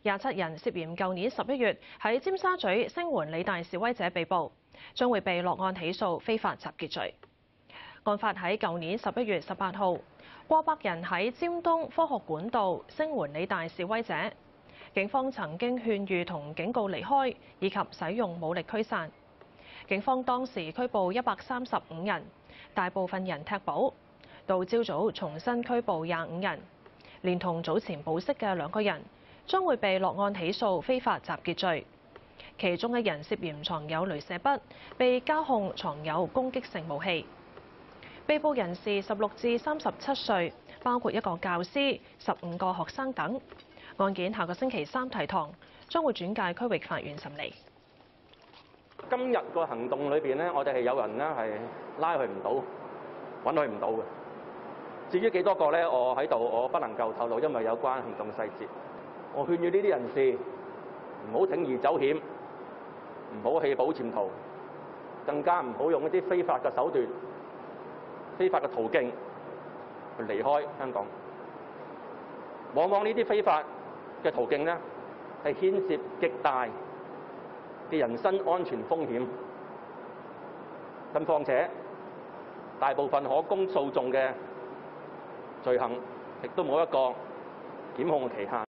27人涉嫌舊年11月喺尖沙咀聲援理大示威者被捕，將會被落案起訴非法集結罪。案發喺舊年11月18號，過百人喺尖東科學館道聲援理大示威者，警方曾經勸喻同警告離開，以及使用武力驅散。警方當時拘捕135人，大部分人踢保。到朝早重新拘捕25人，連同早前保釋嘅2個人，將會被落案起訴非法集結罪。其中1人涉嫌藏有雷射筆，被交控藏有攻擊性武器。被捕人士16至37歲，包括1個教師、15個學生等。案件下個星期3提堂，將會轉介區域法院審理。 今日個行動裏邊咧，我哋係有人咧係拉佢唔到，揾佢唔到嘅。至於幾多個咧，我喺度我不能夠透露，因為有關行動細節。我勸喻呢啲人士唔好鋌而走險，唔好棄保潛逃，更加唔好用一啲非法嘅手段、非法嘅途徑去離開香港。往往呢啲非法嘅途徑咧，係牽涉極大嘅人身安全風險。更況且，大部分可供訴訟嘅罪行，亦都冇一個檢控嘅期限。